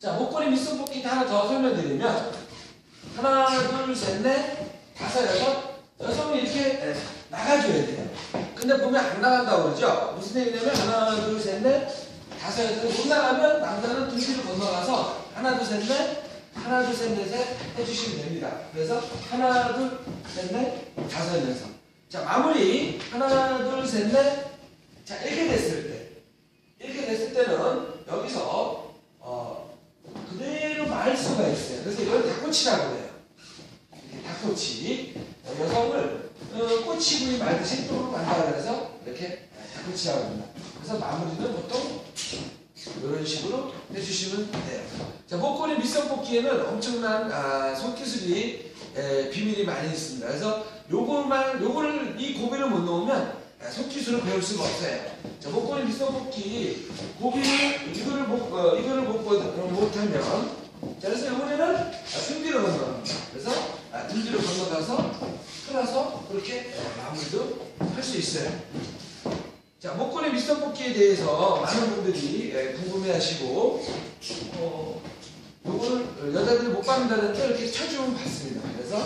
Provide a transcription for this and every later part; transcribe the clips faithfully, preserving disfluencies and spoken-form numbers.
자, 목걸이 밑선 뽑기 하나 더 설명드리면 하나, 둘, 셋, 넷, 다섯, 여섯, 여섯은 이렇게 나가줘야 돼요. 근데 보면 안 나간다고 그러죠? 무슨 얘기냐면 하나, 둘, 셋, 넷, 다섯, 여섯 못 나가면 남자는 등 뒤로 건너가서 하나, 둘, 셋, 넷, 하나, 둘, 셋, 넷 해주시면 됩니다. 그래서 하나, 둘, 셋, 넷, 다섯, 여섯. 자, 마무리 하나, 둘, 셋, 넷. 자, 이렇게 됐을 때 이렇게 됐을 때는 여기서 어, 그대로 말 수가 있어요. 그래서 이걸 닭꼬치라고 해요. 이렇게 닭꼬치. 여성을 어, 꼬치구이 말듯이 또 만들어 그래서 이렇게 닭꼬치라고 합니다. 그래서 마무리는 보통 이런 식으로 해주시면 돼요. 자, 목걸이 밑선 뽑기에는 엄청난 아, 손기술이 에, 비밀이 많이 있습니다. 그래서 요거만 요거를 이 고비를 못 놓으면 손기술을 배울 수가 없어요. 자, 목걸이 밑선 뽑기 고비를 이거를 못 어, 이거를 못 못하면 자, 그래서 이번에는 등 뒤로 건너갑니다. 그래서 아, 등 뒤로 건너가서 끌어서 그렇게 마무리도 할 수 있어요. 자, 목걸이 밑선 뽑기에 대해서 많은 분들이 예, 궁금해하시고 어, 요거를 여자들이 못 받는다는데 이렇게 쳐주면 받습니다. 그래서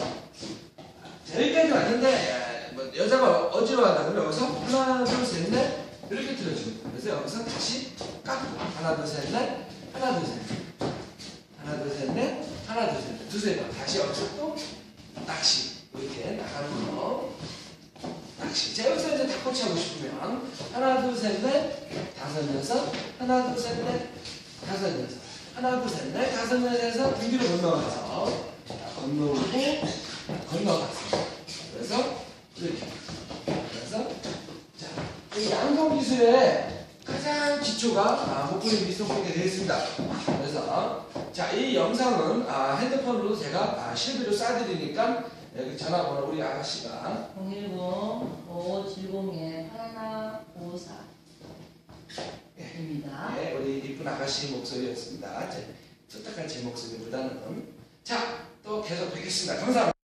자, 여기까지 왔는데 예, 뭐 여자가 어지러워한다 그러면 여기서 하나, 둘, 셋, 넷 이렇게 들어줍니다. 그래서 여기서 다시 깎고 하나, 둘, 셋, 넷, 하나, 둘, 셋, 넷, 하나, 둘, 셋, 넷, 하나, 둘, 셋, 넷, 두세 번 다시 여기서 또 낚시 이렇게 나가는 거. 낚시. 자, 여기서 이제 닭꼬치 하고 싶으면 하나, 둘, 셋, 넷, 다섯, 여섯, 하나, 둘, 셋, 넷, 다섯, 여섯, 하나, 둘, 셋, 넷, 다섯, 여섯 해서 등 뒤로 건너가서 건너오고 건너가서 그래서 이렇게 그래서 자, 이 양성 기술의 가장 기초가 아, 목걸이 밑선 뽑기가 되어 있습니다. 그래서 자, 이 영상은 아, 핸드폰으로 제가 아, 실비로 쏴드리니까 여기 전화번호 우리 아가씨가 공일공 오칠공에 팔일오사 입니다. 네, 우리 이쁜 아가씨 목소리였습니다. 제, 쫓딱한 제 목소리보다는 자, 또 계속 뵙겠습니다. 감사합니다.